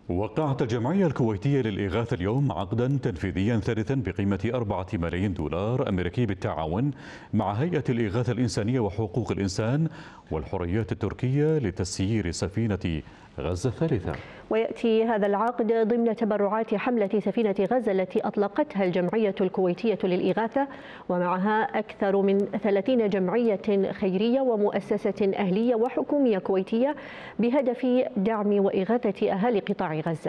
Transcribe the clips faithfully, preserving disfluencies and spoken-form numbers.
وقعت الجمعية الكويتية للإغاثة اليوم عقدا تنفيذيا ثالثا بقيمة أربعة ملايين دولار أمريكي بالتعاون مع هيئة الإغاثة الإنسانية وحقوق الإنسان والحريات التركية لتسيير سفينة غزة الثالثة. ويأتي هذا العقد ضمن تبرعات حملة سفينة غزة التي أطلقتها الجمعية الكويتية للإغاثة، ومعها أكثر من ثلاثين جمعية خيرية ومؤسسة أهلية وحكومية كويتية بهدف دعم وإغاثة أهالي قطاع غزة.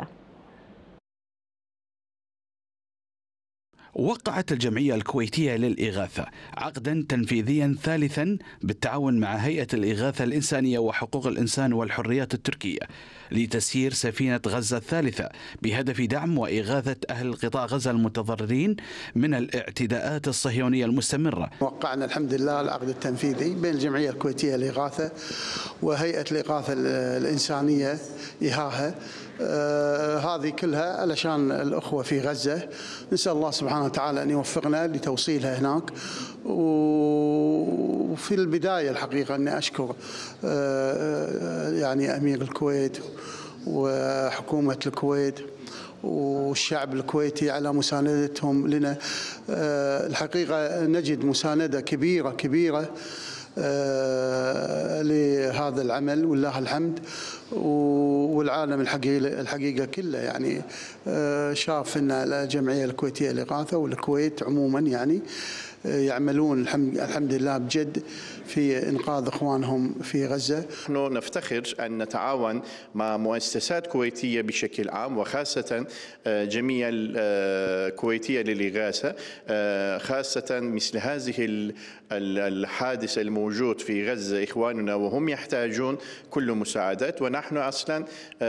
وقعت الجمعية الكويتية للإغاثة عقدا تنفيذيا ثالثا بالتعاون مع هيئة الإغاثة الإنسانية وحقوق الإنسان والحريات التركية لتسيير سفينة غزة الثالثة بهدف دعم وإغاثة أهل قطاع غزة المتضررين من الاعتداءات الصهيونية المستمرة. وقعنا الحمد لله العقد التنفيذي بين الجمعية الكويتية للإغاثة وهيئة الإغاثة الإنسانية إهاها. آه هذه كلها علشان الأخوة في غزة، نسأل الله سبحانه وتعالى أن يوفقنا لتوصيلها هناك. وفي البداية الحقيقة أني أشكر آه يعني أمير الكويت وحكومة الكويت والشعب الكويتي على مساندتهم لنا. آه الحقيقة نجد مساندة كبيرة كبيرة آه لهذا العمل ولله الحمد. والعالم الحقيقة, الحقيقة كله يعني آه شاف أن الجمعية الكويتية للإغاثة والكويت عموما يعني يعملون الحمد لله بجد في إنقاذ إخوانهم في غزة. نحن نفتخر أن نتعاون مع مؤسسات كويتية بشكل عام، وخاصة جمعية الكويتية للإغاثة، خاصة مثل هذه الحادثة الموجود في غزة. إخواننا وهم يحتاجون كل مساعدات، ونحن أصلا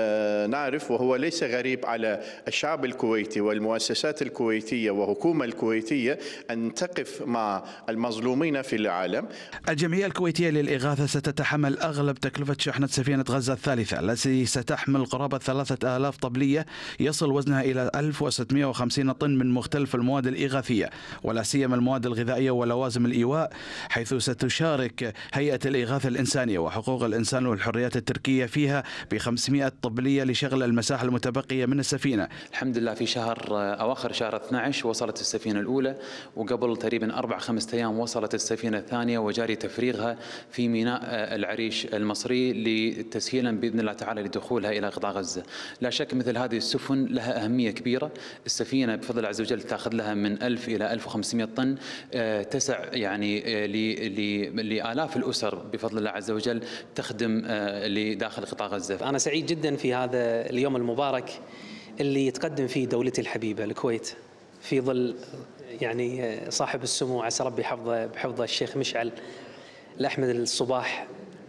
نعرف وهو ليس غريب على الشعب الكويتي والمؤسسات الكويتية والحكومة الكويتية أن تقف مع المظلومين في العالم. الجمعية الكويتية للإغاثة ستتحمل أغلب تكلفة شحنة سفينة غزة الثالثة التي ستحمل قرابة ثلاثة آلاف طبلية يصل وزنها إلى ألف وستمائة وخمسين طن من مختلف المواد الإغاثية ولا سيما المواد الغذائية ولوازم الإيواء، حيث ستشارك هيئة الإغاثة الإنسانية وحقوق الإنسان والحريات التركية فيها ب خمسمائة طبلية لشغل المساحة المتبقية من السفينة. الحمد لله في شهر أواخر شهر اثني عشر وصلت السفينة الأولى، وقبل تقريبا أربع خمسة أيام وصلت السفينة الثانية وجاري تفريغها في ميناء العريش المصري لتسهيلا بإذن الله تعالى لدخولها إلى قطاع غزة. لا شك مثل هذه السفن لها أهمية كبيرة. السفينة بفضل الله عز وجل تأخذ لها من ألف إلى ألف وخمسمائة طن، تسع يعني لآلاف الأسر بفضل الله عز وجل تخدم لداخل قطاع غزة. أنا سعيد جدا في هذا اليوم المبارك اللي يتقدم فيه دولتي الحبيبة الكويت في ظل يعني صاحب السمو عسى ربي حفظه بحفظه الشيخ مشعل الأحمد الصباح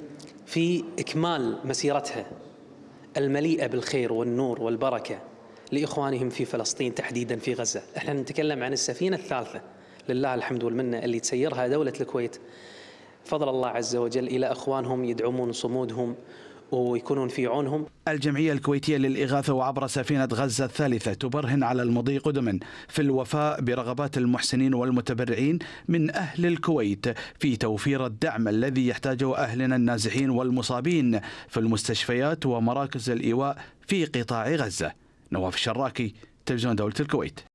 في إكمال مسيرتها المليئة بالخير والنور والبركة لإخوانهم في فلسطين تحديدا في غزة. احنا نتكلم عن السفينة الثالثة لله الحمد والمنة اللي تسيرها دولة الكويت فضل الله عز وجل إلى أخوانهم يدعمون صمودهم ويكونون في عونهم. الجمعية الكويتية للإغاثة وعبر سفينة غزة الثالثة تبرهن على المضي قدما في الوفاء برغبات المحسنين والمتبرعين من أهل الكويت في توفير الدعم الذي يحتاجه أهلنا النازحين والمصابين في المستشفيات ومراكز الإيواء في قطاع غزة. نواف الشراكي، تلفزيون دولة الكويت.